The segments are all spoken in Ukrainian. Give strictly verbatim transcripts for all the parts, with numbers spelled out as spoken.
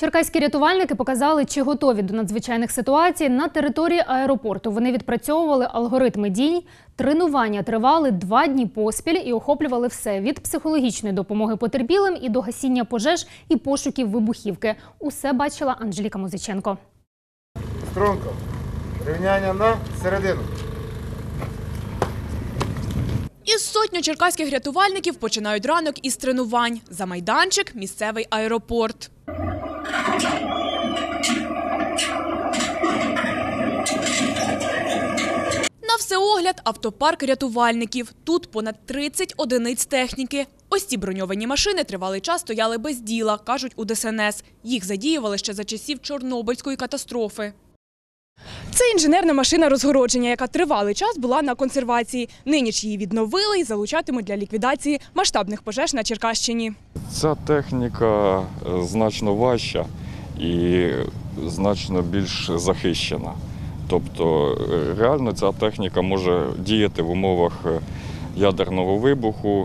Черкаські рятувальники показали, чи готові до надзвичайних ситуацій на території аеропорту. Вони відпрацьовували алгоритми дій. Тренування тривали два дні поспіль і охоплювали все – від психологічної допомоги потерпілим і до гасіння пожеж і пошуків вибухівки. Усе бачила Анжеліка Музиченко. Струнко. Рівняння на середину. Із сотню черкаських рятувальників починають ранок із тренувань. За майданчик – місцевий аеропорт. На всеогляд – автопарк рятувальників. Тут понад тридцять одиниць техніки. Ось ці броньовані машини тривалий час стояли без діла, кажуть у Де Ес Ен Ес. Їх задіювали ще за часів Чорнобильської катастрофи. Це інженерна машина розгородження, яка тривалий час була на консервації. Нині ж її відновили і залучатимуть для ліквідації масштабних пожеж на Черкащині. Ця техніка значно важча і значно більш захищена. Тобто реально ця техніка може діяти в умовах ядерного вибуху.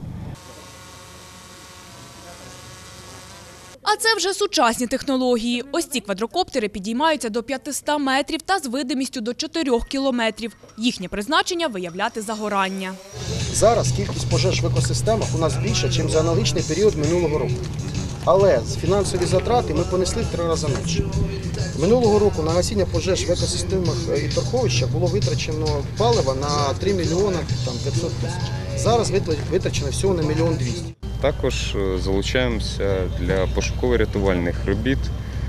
А це вже сучасні технології. Ось ці квадрокоптери підіймаються до п'ятисот метрів та з видимістю до чотирьох кілометрів. Їхнє призначення – виявляти загорання. Зараз кількість пожеж в екосистемах у нас більша, ніж за аналогічний період минулого року. Але фінансові затрати ми понесли в три рази менше. Минулого року на гасіння пожеж в екосистемах і торфовища було витрачено палива на три мільйони п'ятсот тисяч. Зараз витрачено всього на мільйон двісті. Також залучаємося для пошуково-рятувальних робіт.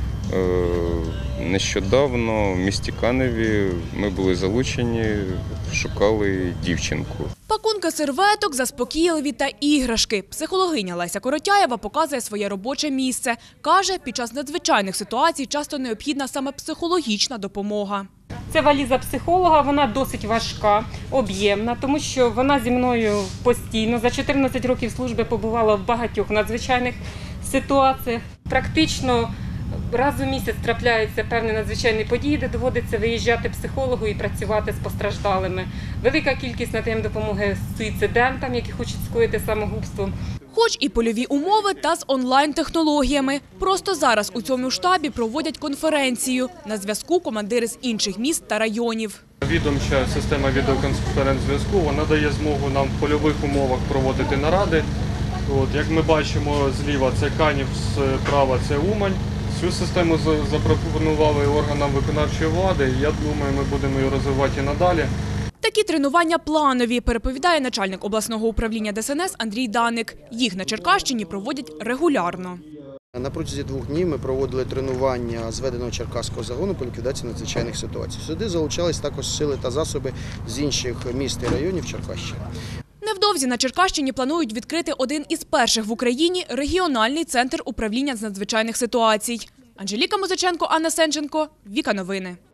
Нещодавно в місті Каневі ми були залучені, шукали дівчинку. Пакунки серветок, заспокійливі та іграшки. Психологиня Леся Коротяєва показує своє робоче місце. Каже, під час надзвичайних ситуацій часто необхідна саме психологічна допомога. Це валіза психолога, вона досить важка, об'ємна, тому що вона зі мною постійно. За чотирнадцять років служби побувала в багатьох надзвичайних ситуаціях. Практично раз у місяць трапляються певні надзвичайні події, де доводиться виїжджати психологу і працювати з постраждалими. Велика кількість надаємо допомоги суїцидентам, які хочуть скоїти самогубство. Хоч і польові умови, та з онлайн-технологіями. Просто зараз у цьому штабі проводять конференцію. На зв'язку командири з інших міст та районів. Відомча система відеоконференц-зв'язку, вона дає змогу нам в польових умовах проводити наради. От, як ми бачимо, зліва це Канів, справа це Умань. Цю систему запропонували органам виконавчої влади. Я думаю, ми будемо її розвивати і надалі. Такі тренування планові, переповідає начальник обласного управління Де Ес Ен Ес Андрій Даник. Їх на Черкащині проводять регулярно. На протязі двох днів ми проводили тренування зведеного черкаського загону по ліквідації надзвичайних ситуацій. Сюди залучались також сили та засоби з інших міст і районів Черкащини. Невдовзі на Черкащині планують відкрити один із перших в Україні регіональний центр управління з надзвичайних ситуацій. Анжеліка Музиченко, Анна Сенченко, Віка Новини.